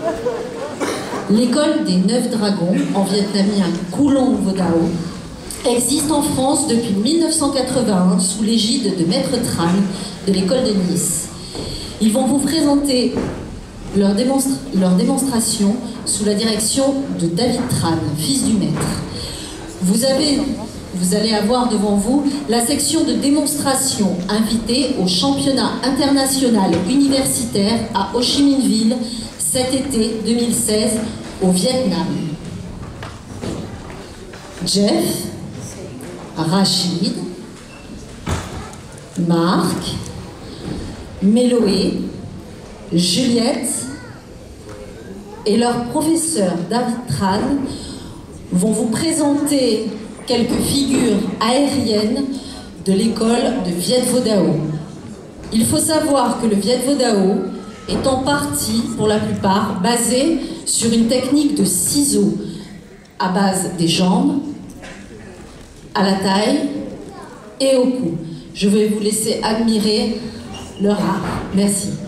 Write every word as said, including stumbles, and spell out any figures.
L'école des Neuf Dragons, en vietnamien Kulong Vo Dao, existe en France depuis mille neuf cent quatre-vingt-un sous l'égide de Maître Tran de l'école de Nice. Ils vont vous présenter leur, démonstra leur démonstration sous la direction de David Tran, fils du maître. Vous, avez, vous allez avoir devant vous la section de démonstration invitée au championnat international universitaire à Ho Chi Minh Ville cet été deux mille seize au Vietnam. Jeff, Rachid, Marc, Méloé, Juliette et leur professeur David Tran vont vous présenter quelques figures aériennes de l'école de Viet Vo Dao. Il faut savoir que le Viet Vo Dao est en partie, pour la plupart, basé sur une technique de ciseaux à base des jambes, à la taille et au cou. Je vais vous laisser admirer leur art. Merci.